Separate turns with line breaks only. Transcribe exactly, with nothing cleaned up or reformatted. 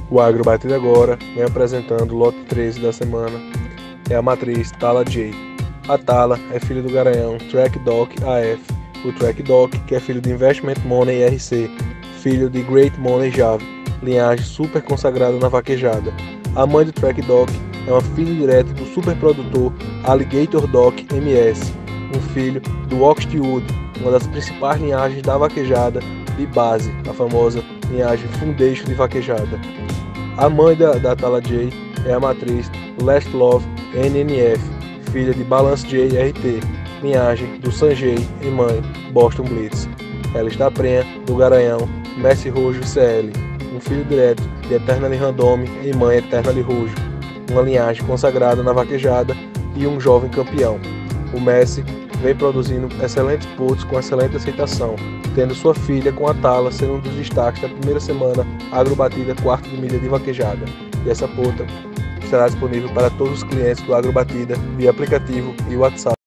O Agrobatida agora vem apresentando o lote treze da semana. É a matriz Tala J. A Tala é filho do garanhão Track Doc A F. O Track Doc, que é filho do Investment Money R C, filho de Great Money Java, linhagem super consagrada na vaquejada. A mãe do Track Doc é uma filha direta do superprodutor Alligator Doc M S, um filho do Oxtewood, uma das principais linhagens da vaquejada de base, a famosa linhagem Foundation de vaquejada. A mãe da, da Tala J é a matriz Last Love N N F, filha de Balance J R T, linhagem do Sanjay e mãe Boston Blitz. Ela está prenha do garanhão Messi Rojo C L, um filho direto de Eternally Random e mãe Eternally Rojo, uma linhagem consagrada na vaquejada e um jovem campeão. O Messi vem produzindo excelentes puts com excelente aceitação, tendo sua filha com a Tala sendo um dos destaques da primeira semana Agrobatida quarto de milha de vaquejada. E essa puta estará disponível para todos os clientes do Agrobatida via aplicativo e WhatsApp.